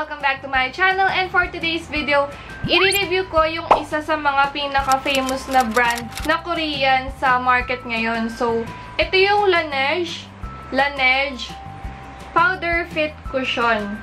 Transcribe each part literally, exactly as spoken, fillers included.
Welcome back to my channel, and for today's video, i-review ko yung isa sa mga pinaka-famous na brand na Korean sa market ngayon. So, ito yung Laneige Laneige Powder Fit Cushion.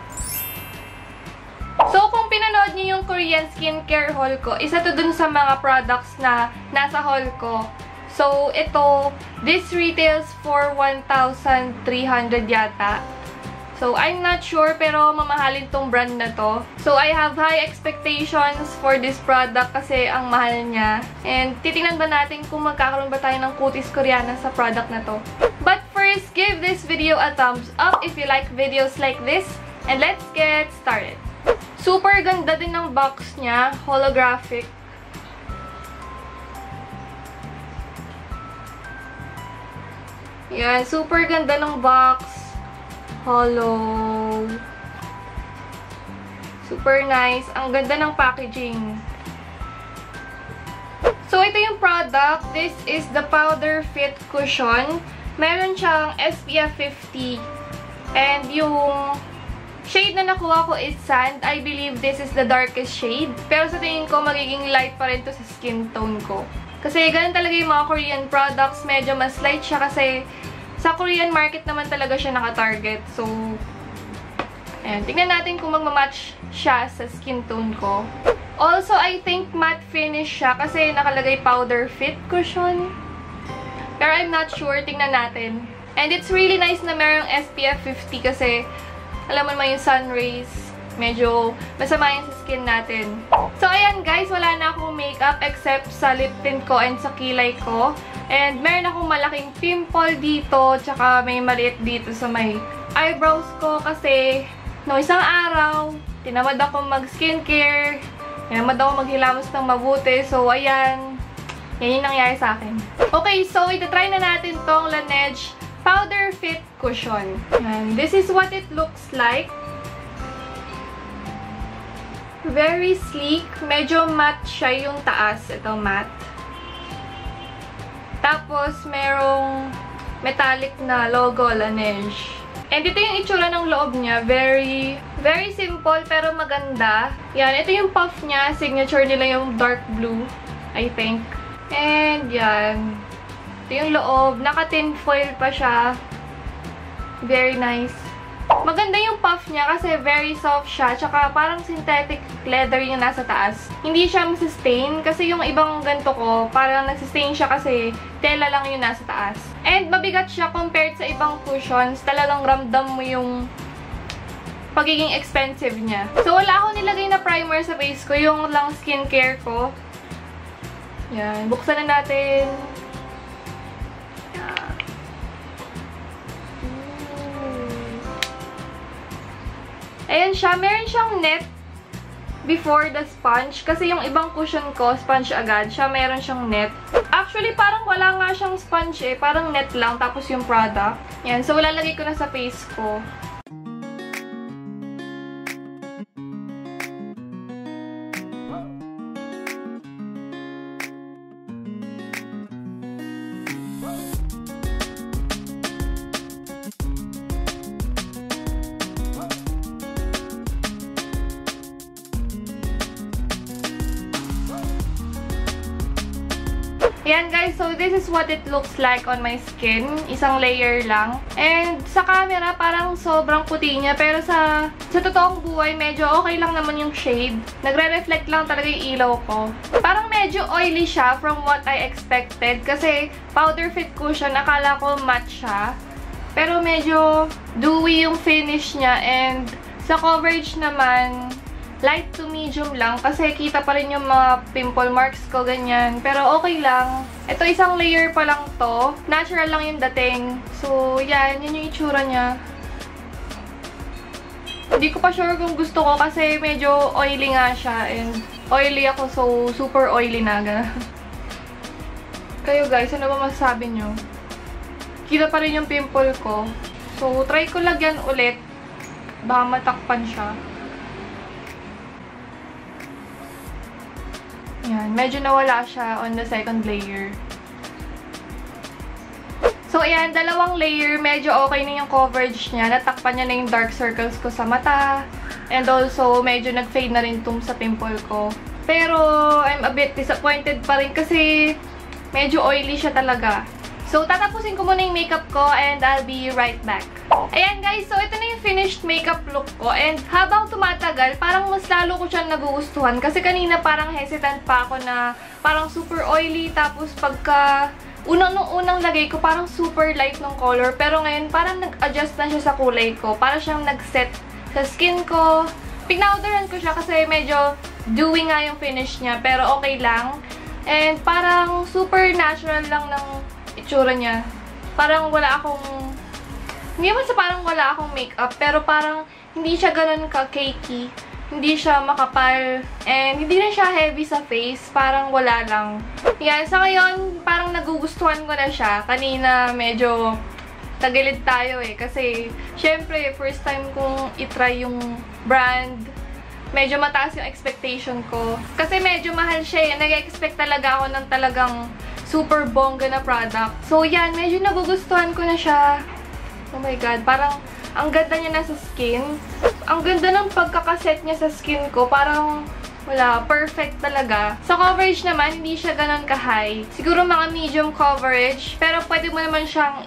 So, kung pinanood niyo yung Korean skincare haul ko, isa to dun sa mga products na nasa haul ko. So, ito, this retails for one thousand three hundred yata. So, I'm not sure, pero mamahalin tong brand na to. So, I have high expectations for this product kasi ang mahal niya. And, titingnan ba natin kung magkakaroon ba tayo ng kutis koreana sa product na to. But first, give this video a thumbs up if you like videos like this. And let's get started. Super ganda din ng box niya. Holographic. Yan, super ganda ng box. Hollow. Super nice. Ang ganda ng packaging. So, ito yung product. This is the Powder Fit Cushion. Meron siyang S P F fifty. And yung shade na nakuha ko is sand. I believe this is the darkest shade. Pero sa tingin ko, magiging light pa rin to sa skin tone ko. Kasi ganun talaga yung mga Korean products. Medyo mas light siya kasi sa Korean market naman talaga siya naka-target. So, ayan. Tingnan natin kung magmamatch siya sa skin tone ko. Also, I think matte finish siya kasi nakalagay Powder Fit Cushion. Pero I'm not sure. Tingnan natin. And it's really nice na merong S P F fifty kasi alam mo naman yung sun rays. Medyo masama yun sa skin natin. So, ayan guys. Wala na akong makeup except sa lip tint ko and sa kilay ko. And meron akong malaking pimple dito, tsaka may maliit dito sa may eyebrows ko kasi no isang araw, tinamad ako mag-skincare, tinamad ako maghilamos ng mabuti. So, ayan. Yan yung nangyari sa akin. Okay, so itatry na natin tong Laneige Powder Fit Cushion. Yan. This is what it looks like. Very sleek. Medyo matte siya yung taas. Ito, matte. Tapos, merong metallic na logo, Laneige. And ito yung itsura ng loob niya. Very, very simple, pero maganda. Yan, ito yung puff niya. Signature nila yung dark blue, I think. And, yan. Ito yung loob. Naka-tin foil pa siya. Very nice. Maganda yung puff niya kasi very soft siya. Tsaka parang synthetic leather yung nasa taas. Hindi siya masistain kasi yung ibang ganito ko, parang nagsistain siya kasi tela lang yung nasa taas. And mabigat siya compared sa ibang cushions. Talagang ramdam mo yung pagiging expensive niya. So, wala akong nilagay na primer sa face ko. Yung lang skincare ko. Yan. Buksan na natin. Yan. Ayan siya. Meron siyang net before the sponge. Kasi yung ibang cushion ko, sponge agad. Siya meron siyang net. Actually, parang wala nga siyang sponge eh. Parang net lang. Tapos yung product. Yan. So, lalagay ko na sa face ko. Ayan guys, so this is what it looks like on my skin. Isang layer lang. And sa camera, parang sobrang puti niya. Pero sa, sa totoong buhay, medyo okay lang naman yung shade. Nagre-reflect lang talaga yung ilaw ko. Parang medyo oily siya from what I expected. Kasi powder fit cushion, akala ko matte siya. Pero medyo dewy yung finish niya. And sa coverage naman, light to medium lang kasi kita pa rin yung mga pimple marks ko, ganyan. Pero okay lang. Ito isang layer pa lang to. Natural lang yung dating. So, yan. Yan yung itsura niya. Hindi ko pa sure kung gusto ko kasi medyo oily nga siya. And oily ako, so super oily na. Kayo guys, ano ba masasabi nyo? Kita pa rin yung pimple ko. So, try ko lagyan ulit. Baka matakpan siya. Yan, medyo nawala siya on the second layer. So, ayan, dalawang layer. Medyo okay na yung coverage niya. Natakpan niya na yung dark circles ko sa mata. And also, medyo nag-fade na rin itong sa pimple ko. Pero, I'm a bit disappointed pa rin kasi medyo oily siya talaga. So, tatapusin ko muna yung makeup ko and I'll be right back. Ayan guys, so ito na yung finished makeup look ko. And habang tumatagal, parang mas lalo ko siyang nagugustuhan. Kasi kanina parang hesitant pa ako na parang super oily. Tapos pagka unang nung unang lagay ko, parang super light ng color. Pero ngayon, parang nag-adjust na siya sa kulay ko. Para siyang nag-set sa skin ko. Pinowderan ko siya kasi medyo dewy nga yung finish niya. Pero okay lang. And parang super natural lang ng itsura niya. Parang wala akong... Hindi naman sa parang wala akong makeup, pero parang hindi siya ganun ka-cakey. Hindi siya makapal. And hindi rin siya heavy sa face. Parang wala lang. Yan. Sa ngayon, parang nagugustuhan ko na siya. Kanina, medyo tagilid tayo eh. Kasi, syempre, first time kong itry yung brand. Medyo mataas yung expectation ko. Kasi medyo mahal siya eh. Nag-expect talaga ako ng talagang super bongga na product. So, yan. Medyo nagugustuhan ko na siya. Oh my God. Parang, ang ganda niya na sa skin. Ang ganda ng pagkakaset niya sa skin ko. Parang, wala. Perfect talaga. Sa coverage naman, hindi siya ganun ka-high. Siguro mga medium coverage. Pero pwede mo naman siyang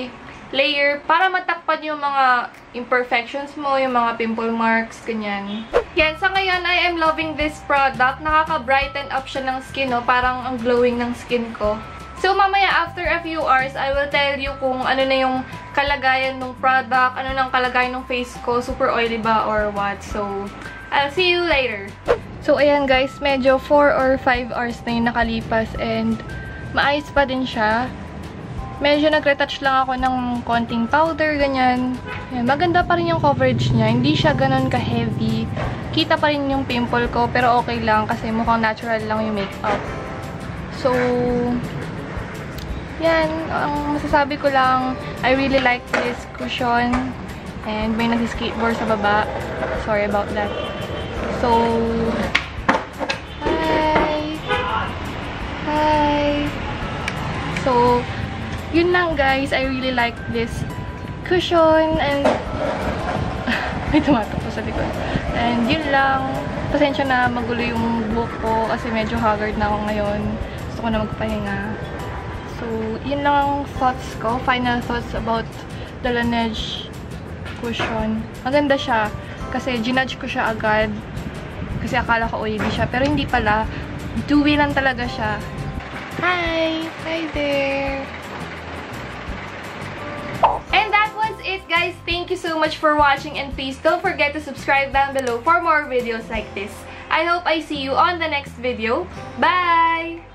i-layer para matakpan yung mga imperfections mo, yung mga pimple marks, ganyan. Yan. Sa ngayon, I am loving this product. Nakaka-brighten up siya ng skin, no? Parang ang glowing ng skin ko. So, mamaya, after a few hours, I will tell you kung ano na yung kalagayan ng product, ano nang kalagayan ng face ko, super oily ba or what. So, I'll see you later. So, ayan guys, medyo four or five hours na yung nakalipas and maayos pa din siya. Medyo nagretouch lang ako ng konting powder, ganyan. Ayan, maganda pa rin yung coverage niya. Hindi siya ganun ka-heavy. Kita pa rin yung pimple ko, pero okay lang kasi mukhang natural lang yung makeup. So, yan, ang masasabi ko lang, I really like this cushion. And may nag-skateboard sa baba. Sorry about that. So, hi! Hi! So, yun lang guys. I really like this cushion. And, may tumatak po sa likod. And yun lang. Pasensya na magulo yung buhok ko kasi medyo haggard na ako ngayon. Gusto ko na magpahinga. So, yun lang ang thoughts ko. Final thoughts about the Laneige cushion. Maganda siya. Kasi ginudge ko siya agad. Kasi akala ko oily siya. Pero hindi pala. Dewy lang talaga siya. Hi! Hi there! And that was it, guys. Thank you so much for watching. And please don't forget to subscribe down below for more videos like this. I hope I see you on the next video. Bye!